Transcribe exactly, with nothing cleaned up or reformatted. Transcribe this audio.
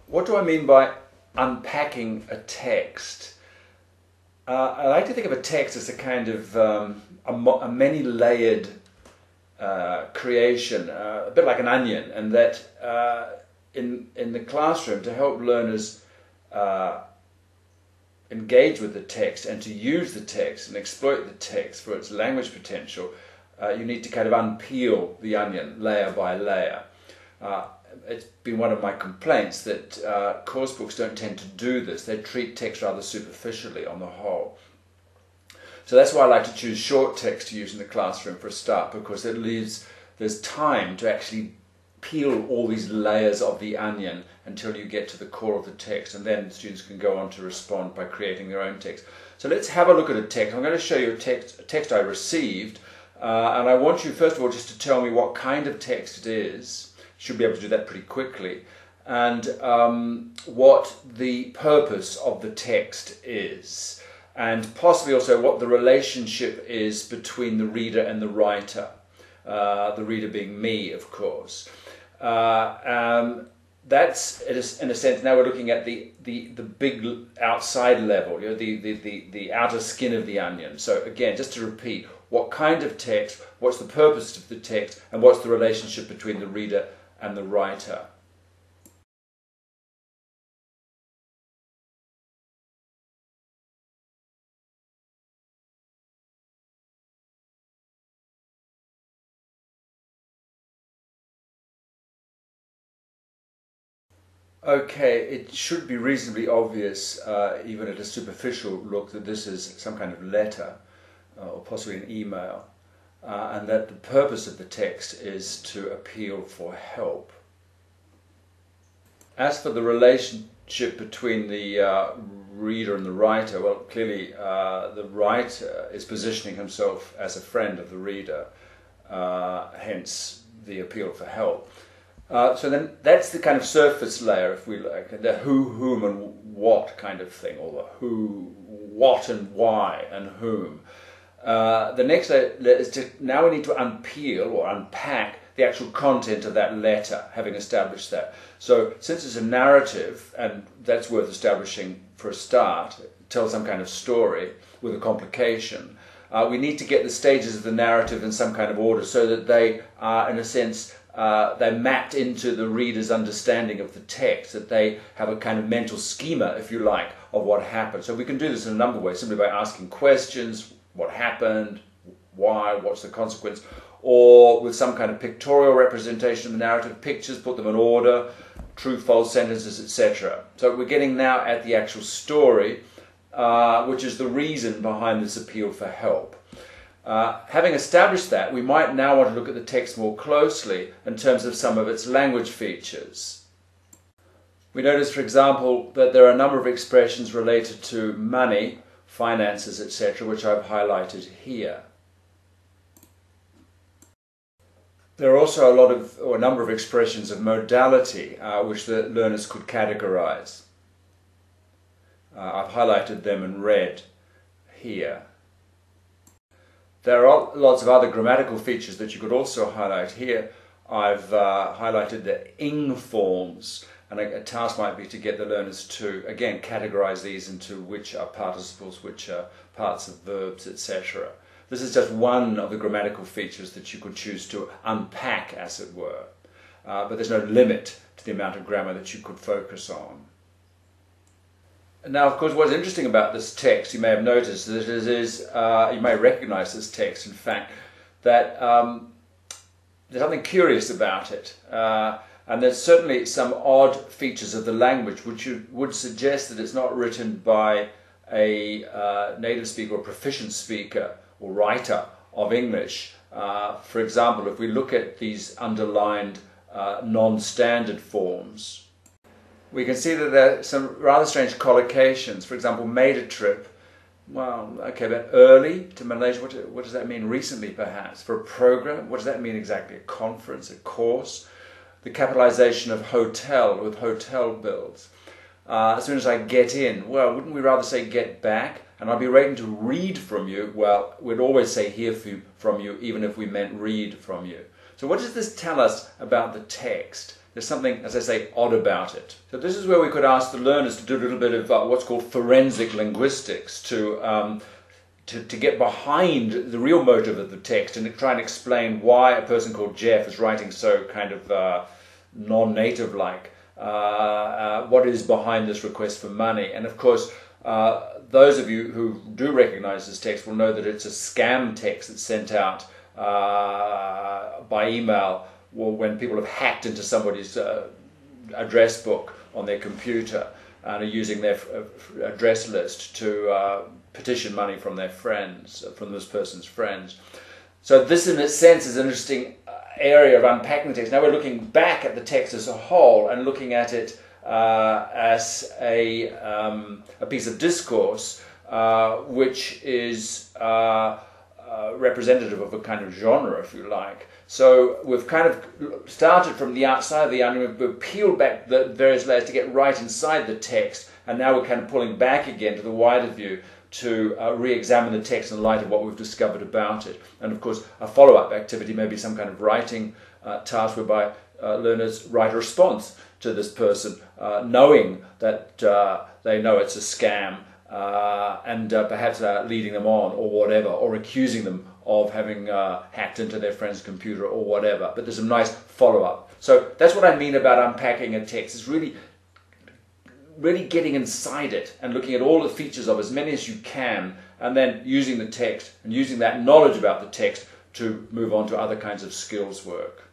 What do I mean by unpacking a text? Uh, I like to think of a text as a kind of um, a, a many-layered uh, creation, uh, a bit like an onion, and that uh, in, in the classroom, to help learners uh, engage with the text and to use the text and exploit the text for its language potential, uh, you need to kind of unpeel the onion layer by layer. Uh, it's been one of my complaints that uh, course books don't tend to do this. They treat text rather superficially on the whole. So that's why I like to choose short text to use in the classroom for a start, because it leaves there's time to actually peel all these layers of the onion until you get to the core of the text, and then students can go on to respond by creating their own text. So let's have a look at a text. I'm going to show you a text, a text I received, uh, and I want you first of all just to tell me what kind of text it is. Should be able to do that pretty quickly, and um, what the purpose of the text is, and possibly also what the relationship is between the reader and the writer, uh, the reader being me, of course. Uh, um, that's, in a sense, now we're looking at the, the, the big outside level, you know, the, the, the, the outer skin of the onion. So again, just to repeat, what kind of text, what's the purpose of the text, and what's the relationship between the reader and the writer. Okay, it should be reasonably obvious, uh, even at a superficial look, that this is some kind of letter, uh, or possibly an email, uh, and that the purpose of the text is to appeal for help. As for the relationship between the uh, reader and the writer, well, clearly uh, the writer is positioning himself as a friend of the reader, uh, hence the appeal for help. Uh, so then that's the kind of surface layer, if we like, the who, whom and what kind of thing, or the who, what and why and whom. Uh, the next layer is to, now we need to unpeel or unpack the actual content of that letter, having established that. So since it's a narrative, and that's worth establishing for a start, tell some kind of story with a complication, uh, we need to get the stages of the narrative in some kind of order so that they are, in a sense, uh, they're mapped into the reader's understanding of the text, that they have a kind of mental schema, if you like, of what happened. So we can do this in a number of ways, simply by asking questions, what happened, why, what's the consequence, or with some kind of pictorial representation of the narrative, pictures, put them in order, true, false sentences, et cetera. So we're getting now at the actual story, uh, which is the reason behind this appeal for help. Uh, having established that, we might now want to look at the text more closely in terms of some of its language features. We notice, for example, that there are a number of expressions related to money, finances, et cetera, which I've highlighted here. There are also a lot of, or a number of expressions of modality, uh, which the learners could categorize. Uh, I've highlighted them in red here. There are lots of other grammatical features that you could also highlight here. I've uh, highlighted the ing forms, and a, a task might be to get the learners to, again, categorize these into which are participles, which are parts of verbs, et cetera. This is just one of the grammatical features that you could choose to unpack, as it were. Uh, but there's no limit to the amount of grammar that you could focus on. Now, of course, what's interesting about this text, you may have noticed, that it is, uh, you may recognize this text, in fact, that um, there's something curious about it. Uh, and there's certainly some odd features of the language which you, would suggest that it's not written by a uh, native speaker or proficient speaker or writer of English. Uh, for example, if we look at these underlined uh, non-standard forms, we can see that there are some rather strange collocations. For example, made a trip. Well, okay, but early to Malaysia, what, what does that mean? Recently, perhaps. For a program, what does that mean exactly? A conference, a course? The capitalization of hotel with hotel bills. Uh, as soon as I get in, well, wouldn't we rather say get back? And I'll be waiting to read from you. Well, we'd always say hear from you, even if we meant read from you. So what does this tell us about the text? There's something, as I say, odd about it. So this is where we could ask the learners to do a little bit of uh, what's called forensic linguistics, to, um, to, to get behind the real motive of the text and to try and explain why a person called Jeff is writing so kind of uh, non-native-like. Uh, uh, what is behind this request for money? And of course, uh, those of you who do recognize this text will know that it's a scam text that's sent out uh, by email, or when people have hacked into somebody's uh, address book on their computer and are using their uh, address list to uh, petition money from their friends, from this person's friends. So this, in a sense, is an interesting area of unpacking the text. Now we're looking back at the text as a whole and looking at it uh, as a, um, a piece of discourse uh, which is uh, uh, representative of a kind of genre, if you like. So we've kind of started from the outside of the onion, we've peeled back the various layers to get right inside the text, and now we're kind of pulling back again to the wider view to uh, re-examine the text in light of what we've discovered about it. And of course, a follow-up activity may be some kind of writing uh, task whereby uh, learners write a response to this person, uh, knowing that uh, they know it's a scam, uh, and uh, perhaps uh, leading them on or whatever, or accusing them of having uh, hacked into their friend's computer or whatever. But there's a nice follow-up. So that's what I mean about unpacking a text. It's really really getting inside it and looking at all the features of as many as you can, and then using the text and using that knowledge about the text to move on to other kinds of skills work.